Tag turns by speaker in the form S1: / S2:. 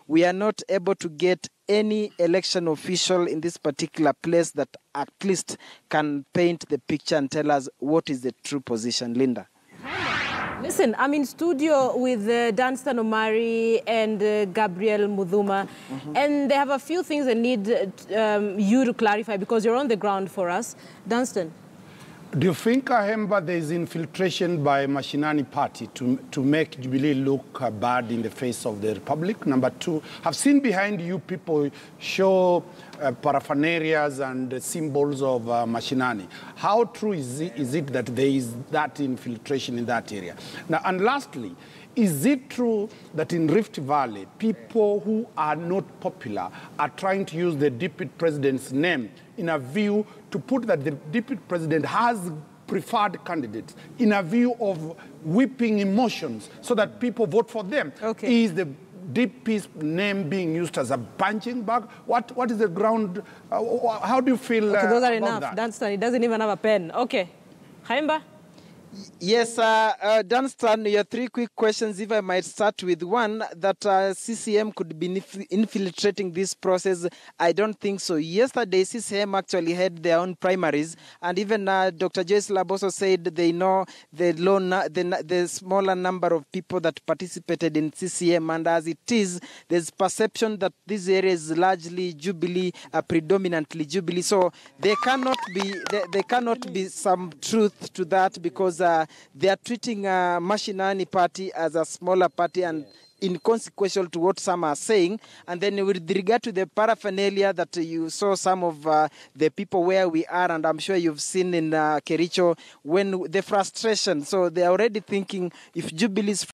S1: we are not able to get any election official in this particular place that at least can paint the picture and tell us what is the true position. Linda.
S2: Listen, I'm in studio with Dunstan Omari and Gabriel Mudhuma, and they have a few things they need you to clarify because you're on the ground for us. Dunstan.
S3: Do you think, Ahemba, there is infiltration by Mashinani party to make Jubilee look bad in the face of the Republic? Number two, I've seen behind you people show paraphernalias and symbols of Mashinani. How true is it that there is that infiltration in that area? Now, and lastly, is it true that in Rift Valley, people who are not popular are trying to use the deputy president's name in a view to put that the deputy president has preferred candidates, in a view of whipping emotions so that people vote for them?
S2: Okay.
S3: Is the DP's name being used as a punching bag? What is the ground? How do you feel
S2: okay, those are
S3: about
S2: enough.
S3: that?
S2: Dunstan, he doesn't even have a pen. Okay. Haimba?
S1: Yes, Dunstan, your three quick questions, if I might start with one, that CCM could be infiltrating this process. I don't think so. Yesterday, CCM actually had their own primaries, and even Dr. Joyce Laboso said they know the smaller number of people that participated in CCM, and as it is, there's perception that this area is largely Jubilee, predominantly Jubilee, so there cannot be some truth to that because they are treating Mashinani party as a smaller party and inconsequential to what some are saying. And then with regard to the paraphernalia that you saw some of the people where we are, and I'm sure you've seen in Kericho, when the frustration, so they're already thinking if Jubilee's